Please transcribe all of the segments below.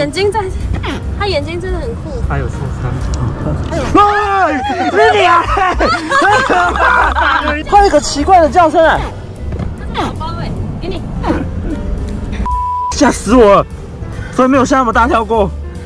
眼睛在，他眼睛真的很酷。 他有受伤。 是你啊！它有一个奇怪的叫声哎。 这是宝宝哎，给你。 吓死我了！从来没有下那么大跳过。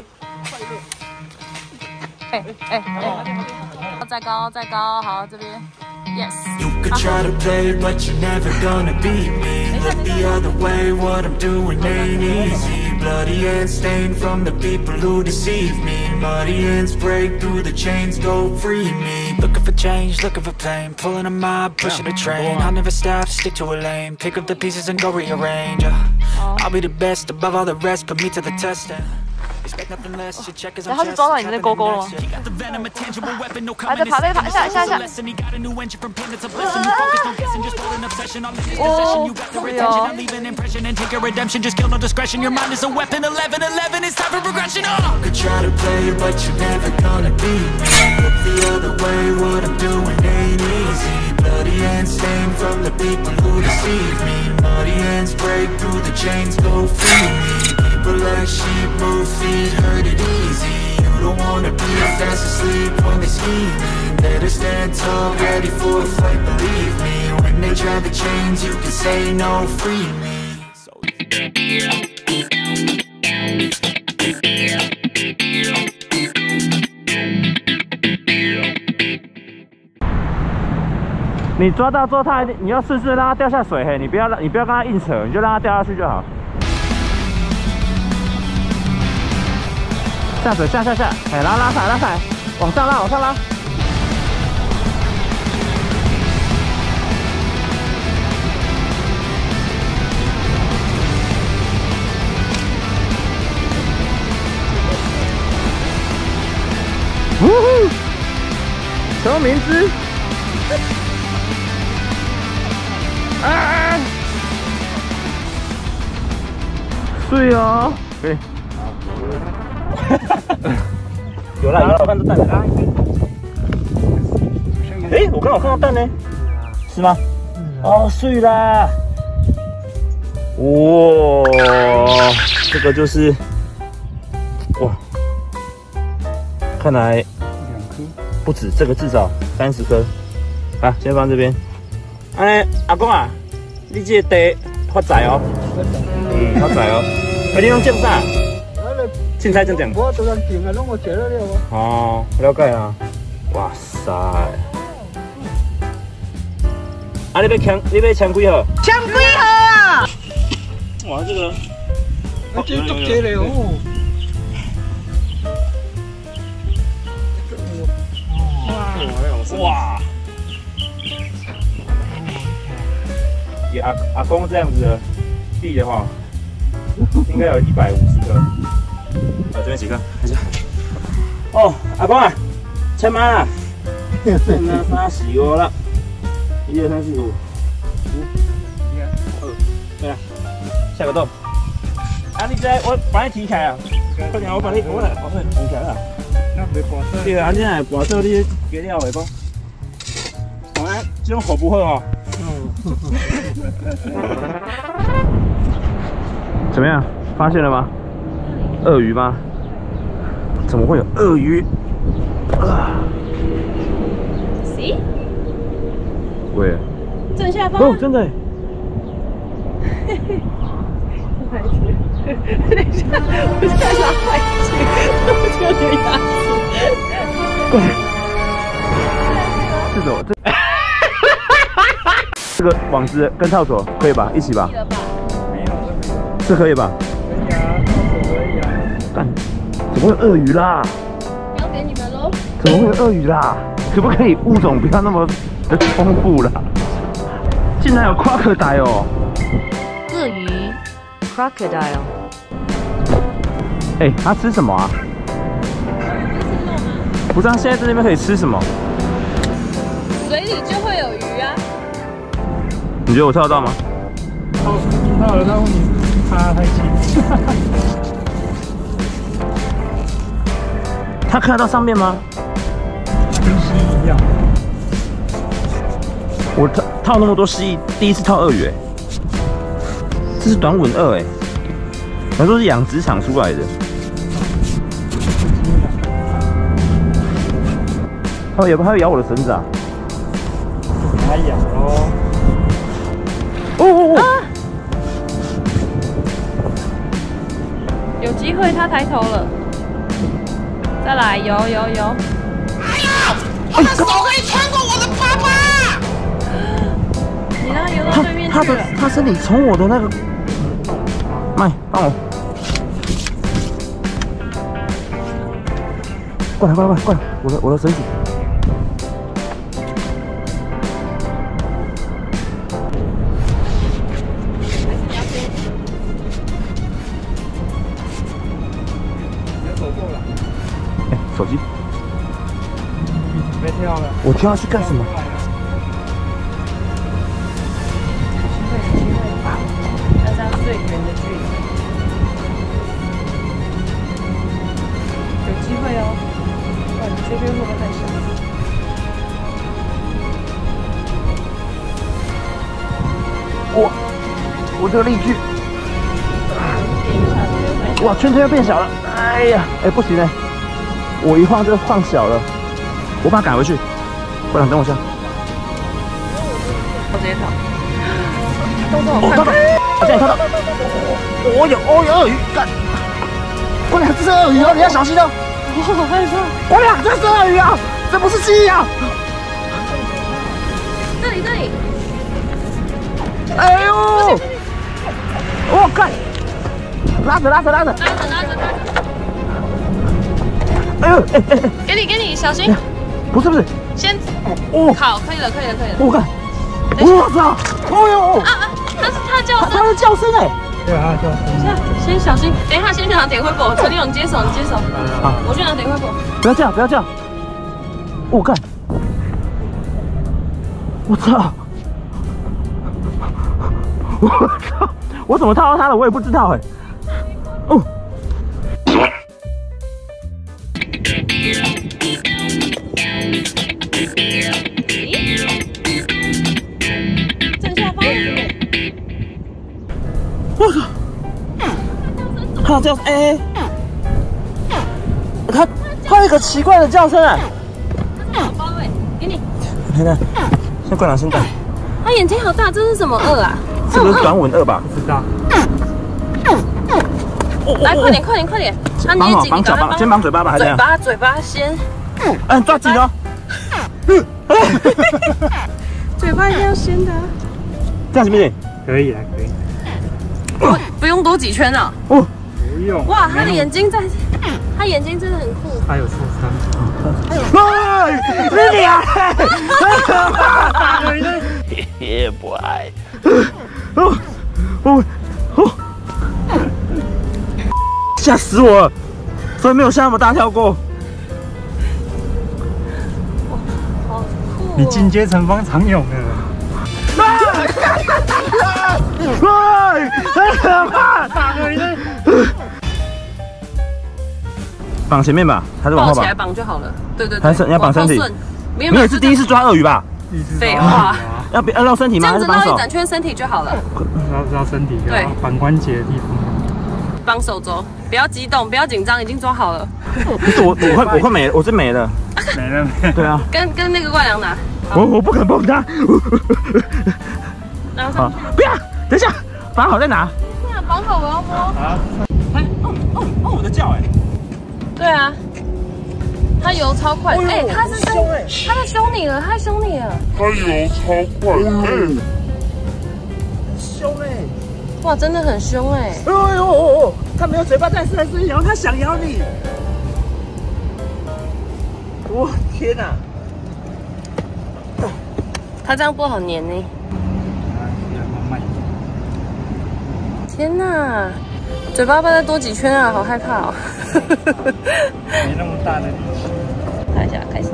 再高，再高，好，这边 ，yes。 You could try to play, but you're never gonna beat me. Look the other way, what I'm doing ain't easy. Bloody hands stained from the people who deceive me. Muddy hands break through the chains, go free me. Looking for change, looking for pain. Pulling a mob, pushing a train. I'll never stop, stick to a lane. Pick up the pieces and go rearrange. I'll be the best above all the rest, put me to the test. 然后就抓到你那勾勾了吗？还在爬，下。哦，对哦。 Bloody hands stained from the people who deceive me. Muddy hands break through the chains, go free me. People like sheep move feet, hurt it easy. You don't wanna be fast asleep when they scheming. Better stand tall, ready for a fight, believe me. When they try the chains, you can say no, free me. 你抓到之后，它你要顺势让它掉下水，嘿，你不要跟它硬扯，你就让它掉下去就好。下水，下，哎，然后拉起来，往上拉。呜呼！求明之。啊！对哦，可以。有啦，我看到蛋了。哎，我刚好看到蛋呢，是吗？哦，碎啦！哇，这个就是哇，看来不止，这个至少30颗。好，先放这边。哎，阿公啊，你这个地发财哦，发财哦。你用种啥？凊彩种。我都能种啊，拢我种了了。哦，了解啊。哇塞！啊，你要抢几号？ 抢几号啊？ 哇，这个， 这足多嘞哦。 哇！以阿公这样子的地的话，应该有150个。这边几个？看一下。哦，阿公啊，切满了，那洗过了。1、2、3、4、5、5、2，对了，下个洞。啊，你这我把你提起来啊！快点，我把你提起来了。 那没挂色。 对啊，你若挂色，你给了袂讲？好啊，这种好不好哦？怎么样？发现了吗？鳄鱼吗？怎么会有鳄鱼？啊 See？ 对。 正下方。 哦，真的。 等一下，我现在拿坏镜，我就有点牙齿。 过来。这种这个网子跟套索可以吧？一起吧？这可以吧？ 可以啊，可以啊。 干，怎么会有鳄鱼啦？ 交给你们喽。 怎么会有鳄鱼啦？可不可以物种不要那么的丰富啦？竟然有 crocodile 哦！ 鳄鱼 crocodile。 哎，它吃什么啊？不知道现在在那边可以吃什么？ 水里就会有鱼啊。 你觉得我跳得到吗？ 到了，但问题是它太近。 它看得到上面吗？ 跟蜥蜴一样。 我套那么多蜥蜴，第一次套鳄鱼哎。这是短吻鳄哎，他说是养殖场出来的。 它会咬我的绳子啊！ 它咬咯。 哦！ 有机会，他抬头了。再来，有。哎呀！ 我的手可以穿过我的爸爸。 你让他游到对面去了。 他身体从我的那个，麦帮我，过来，我的绳子。手机， 别跳了！ 我跳下去干什么？ 要这样最远的距离，有机会哦。哇，你这边会不会太小？ 我这个力矩，哇，圈圈要变小了。哎呀，不行我一晃就晃小了，我把它赶回去。过来，等我一下。 我直接跳。动作好快！ 我现在看到，哦有鳄鱼，干！过来，这是鳄鱼哦，你要小心哦。 我好害怕。 我俩，这是鳄鱼啊，这不是鸡啊！ 这里。 哎呦！我干！拉着！哎呦！ 给你，小心！ 不是， 先好，可以了。 我干！我操！哦呦！ 他叫声， 他的叫声哎！ 对啊，叫声。 先小心，等一下先去拿点灰果，陈立勇你接手。好，我去拿点灰果。 不要这样！我干！我操！我怎么套到他了？我也不知道哎。哦。 正下方。 我靠！他叫他有一个奇怪的叫声哎。 好高哎，给你。 你看，像灌篮生蛋。 他眼睛好大，这是什么鳄啊？ 这个是短吻鳄吧？ 不知道。 来，快点！他捏紧，你赶快先绑嘴巴吧，还是这样？ 嘴巴先。 抓紧哦。 嘴巴一定要先的。 这样行不行？ 可以。 不用多几圈啊。 哦。 不用。 哇，他的眼睛真的很酷。 他有受伤。 是你啊！很可怕。也不爱。吓死我了！所以没有像那么大跳过。 好酷哦！ 你进阶成方长泳了。 很可怕！绑前面吧，还是往后绑？ 抱起来绑就好了。对， 还是你要绑身体？你也是第一次抓鳄鱼吧？ 废话。 要绕身体吗？还是绑手？ 这样子绕一整圈身体就好了。 绕身体， 对， 绑关节的地方。 绑手肘，不要激动，不要紧张，已经抓好了。 不是我快没了，我真没了。 没了。 对啊。跟那个冠良拿。 我不肯碰它。 好， 不要，等一下，绑好再拿。 对啊，绑好我要摸。 我的叫对啊。他游超快，他是凶他在凶你了，他游超快， 凶哇，真的很凶他没有嘴巴，但是还是咬，他想咬你。我天哪！ 他这样不好粘呢。天哪，嘴巴要不要再多几圈啊？好害怕哦。 没那么大的力气。 看一下，开始。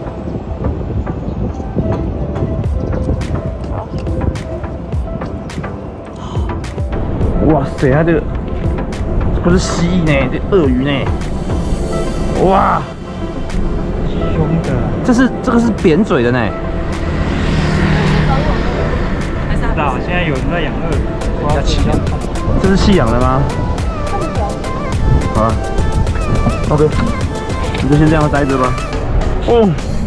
哇塞，它这个不是蜥蜴呢，这鳄鱼呢。哇， 凶的。 这个是扁嘴的呢。 不知道，现在有人在养鳄鱼。 这是弃养的吗？好了 ，OK，你就先这样待着吧。哦。